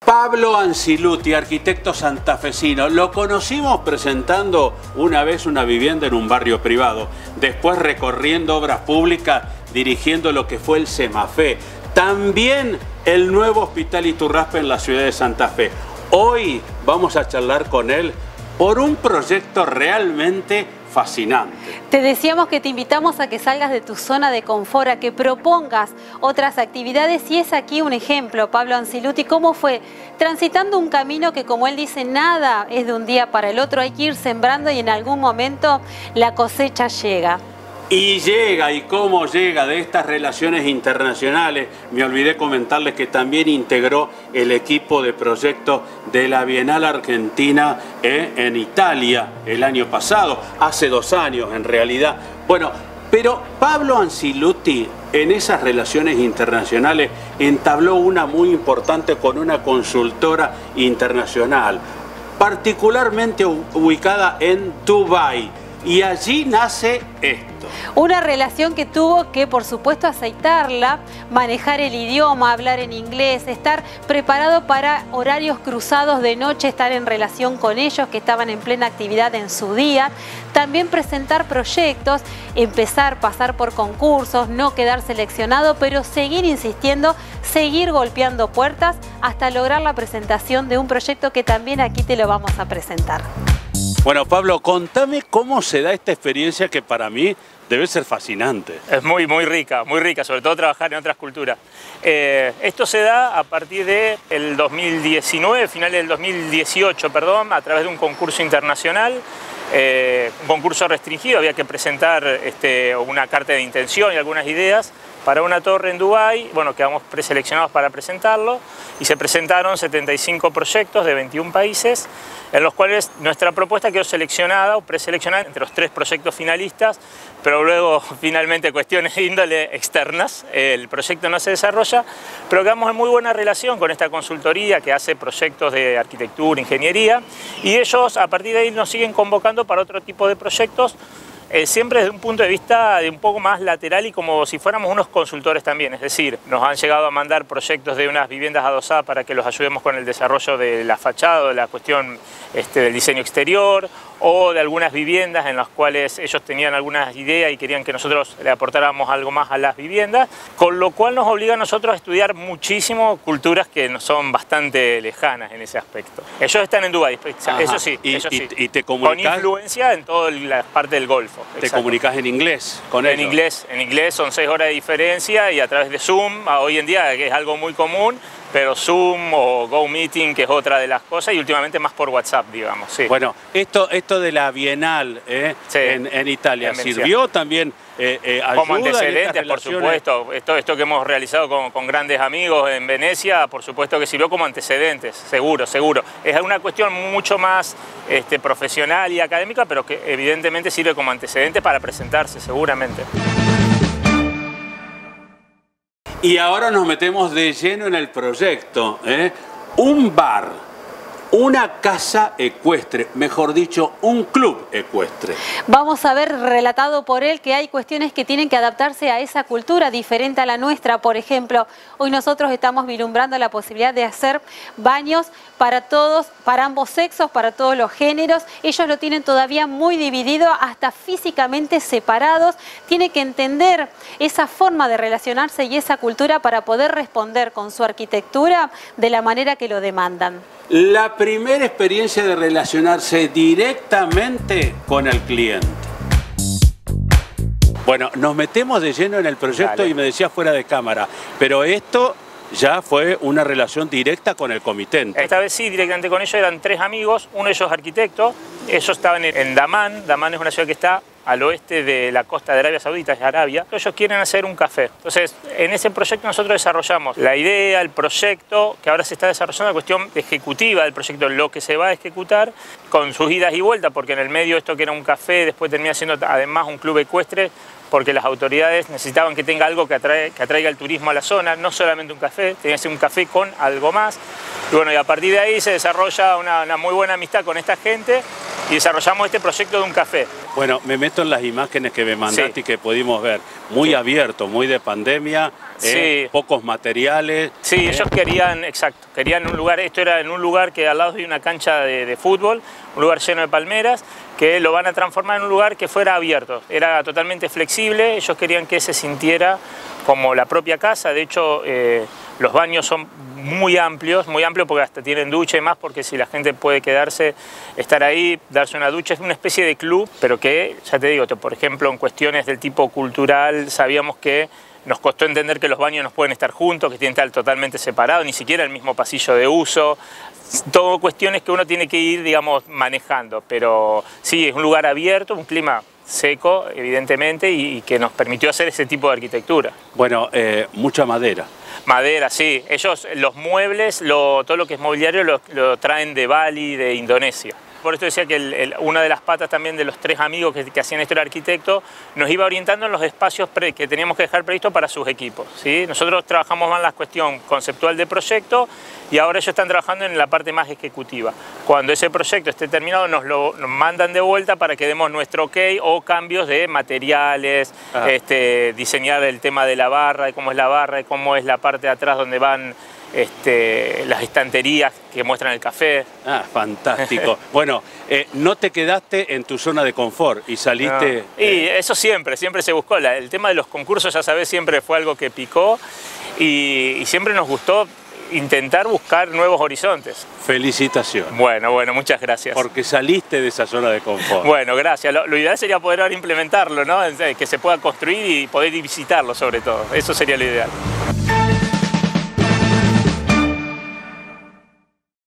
Pablo Anciluti, arquitecto santafesino. Lo conocimos presentando una vez una vivienda en un barrio privado, después recorriendo obras públicas, dirigiendo lo que fue el Semafé, también el nuevo Hospital Iturraspe en la ciudad de Santa Fe. Hoy vamos a charlar con él por un proyecto realmente fascinante. Te decíamos que te invitamos a que salgas de tu zona de confort, a que propongas otras actividades, y es aquí un ejemplo, Pablo Anciluti, cómo fue transitando un camino que, como él dice, nada es de un día para el otro, hay que ir sembrando y en algún momento la cosecha llega. Y llega, y cómo llega de estas relaciones internacionales. Me olvidé comentarles que también integró el equipo de proyectos de la Bienal Argentina en Italia el año pasado, hace 2 años en realidad. Bueno, pero Pablo Anciluti en esas relaciones internacionales entabló una muy importante con una consultora internacional, particularmente ubicada en Dubái, y allí nace esto. Una relación que tuvo que, por supuesto, aceitarla, manejar el idioma, hablar en inglés, estar preparado para horarios cruzados de noche, estar en relación con ellos que estaban en plena actividad en su día, también presentar proyectos, empezar, pasar por concursos, no quedar seleccionado, pero seguir insistiendo, seguir golpeando puertas hasta lograr la presentación de un proyecto que también aquí te lo vamos a presentar. Bueno, Pablo, contame cómo se da esta experiencia que para mí debe ser fascinante. Es muy rica, sobre todo trabajar en otras culturas. Esto se da a partir del 2019, finales del 2018, perdón, a través de un concurso internacional, un concurso restringido. Había que presentar una carta de intención y algunas ideas para una torre en Dubái. Bueno, quedamos preseleccionados para presentarlo y se presentaron 75 proyectos de 21 países, en los cuales nuestra propuesta quedó seleccionada o preseleccionada entre los 3 proyectos finalistas, pero luego finalmente cuestiones de índole externas, el proyecto no se desarrolla, pero quedamos en muy buena relación con esta consultoría que hace proyectos de arquitectura, ingeniería, y ellos a partir de ahí nos siguen convocando para otro tipo de proyectos, siempre desde un punto de vista de un poco más lateral y como si fuéramos unos consultores también. Es decir, nos han llegado a mandar proyectos de unas viviendas adosadas para que los ayudemos con el desarrollo de la fachada, de la cuestión del diseño exterior, o de algunas viviendas en las cuales ellos tenían algunas ideas y querían que nosotros le aportáramos algo más a las viviendas, con lo cual nos obliga a nosotros a estudiar muchísimo culturas que nos son bastante lejanas en ese aspecto. Ellos están en Dubái, eso sí, y te comunicas, con influencia en toda la parte del Golfo. ¿Te comunicas en inglés con ellos? En inglés son 6 horas de diferencia y a través de Zoom, hoy en día que es algo muy común, pero Zoom o GoMeeting, que es otra de las cosas, y últimamente más por WhatsApp, digamos. Sí. Bueno, esto de la Bienal sí, en Italia, ¿sirvió también ayuda como antecedentes, por supuesto? Esto que hemos realizado con grandes amigos en Venecia, por supuesto que sirvió como antecedentes, seguro. Es una cuestión mucho más profesional y académica, pero que evidentemente sirve como antecedente para presentarse, seguramente. Y ahora nos metemos de lleno en el proyecto. Un bar, una casa ecuestre, mejor dicho, un club ecuestre. Vamos a ver, relatado por él, que hay cuestiones que tienen que adaptarse a esa cultura diferente a la nuestra. Por ejemplo, hoy nosotros estamos vislumbrando la posibilidad de hacer baños para todos, para ambos sexos, para todos los géneros. Ellos lo tienen todavía muy dividido, hasta físicamente separados. Tiene que entender esa forma de relacionarse y esa cultura para poder responder con su arquitectura de la manera que lo demandan. La primera experiencia de relacionarse directamente con el cliente. Bueno, nos metemos de lleno en el proyecto. Dale. Y me decía fuera de cámara, pero esto ya fue una relación directa con el comitente. Esta vez sí, directamente con ellos. Eran 3 amigos, uno de ellos arquitecto. Ellos estaban en Damán. Damán es una ciudad que está al oeste de la costa de Arabia Saudita, es Arabia. Ellos quieren hacer un café. Entonces, en ese proyecto nosotros desarrollamos la idea, el proyecto, que ahora se está desarrollando la cuestión ejecutiva del proyecto, lo que se va a ejecutar, con sus idas y vueltas, porque en el medio esto que era un café, después termina siendo además un club ecuestre, porque las autoridades necesitaban que tenga algo que atraiga el turismo a la zona, no solamente un café, tenía que ser un café con algo más. Y bueno, y a partir de ahí se desarrolla una muy buena amistad con esta gente y desarrollamos este proyecto de un café. Bueno, me meto en las imágenes que me mandaste Sí. y que pudimos ver. Muy abierto, muy de pandemia, Sí. pocos materiales. Sí, ellos querían, exacto, querían un lugar, esto era en un lugar que al lado había una cancha de fútbol, un lugar lleno de palmeras, que lo van a transformar en un lugar que fuera abierto, era totalmente flexible, ellos querían que se sintiera como la propia casa, de hecho los baños son muy amplios porque hasta tienen ducha y más, porque si la gente puede quedarse, estar ahí, darse una ducha, es una especie de club, pero que, ya te digo, por ejemplo, en cuestiones del tipo cultural, sabíamos que nos costó entender que los baños no pueden estar juntos, que tienen que estar totalmente separados, ni siquiera el mismo pasillo de uso. Todo cuestiones que uno tiene que ir, digamos, manejando. Pero sí, es un lugar abierto, un clima seco, evidentemente, y que nos permitió hacer ese tipo de arquitectura. Bueno, mucha madera. Madera, sí. Ellos, los muebles, todo lo que es mobiliario, lo traen de Bali, de Indonesia. Por esto decía que una de las patas también de los 3 amigos que hacían esto, el arquitecto, nos iba orientando en los espacios que teníamos que dejar previstos para sus equipos, ¿sí? Nosotros trabajamos más en la cuestión conceptual del proyecto y ahora ellos están trabajando en la parte más ejecutiva. Cuando ese proyecto esté terminado nos mandan de vuelta para que demos nuestro ok o cambios de materiales, diseñar el tema de la barra, de cómo es la barra, de cómo es la parte de atrás donde van las estanterías que muestran el café. Ah, fantástico. Bueno, no te quedaste en tu zona de confort y saliste... No. Y eso siempre se buscó. El tema de los concursos, ya sabés, siempre fue algo que picó y siempre nos gustó intentar buscar nuevos horizontes. Felicitaciones. Bueno, muchas gracias. Porque saliste de esa zona de confort. Bueno, gracias. Lo ideal sería poder ahora implementarlo, ¿no? Que se pueda construir y poder visitarlo sobre todo. Eso sería lo ideal.